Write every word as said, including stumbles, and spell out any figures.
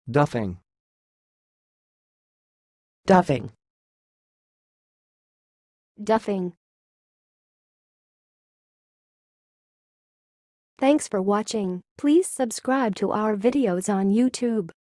duffing, duffing, duffing. Thanks for watching. Please subscribe to our videos on YouTube.